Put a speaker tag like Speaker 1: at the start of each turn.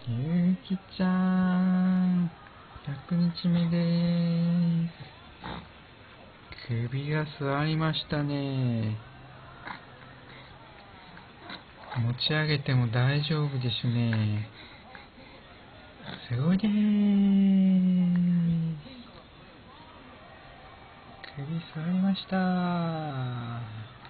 Speaker 1: ゆうきちゃん、100日目でーす。首が座りましたね。持ち上げても大丈夫ですね。すごいでーす。首座りました。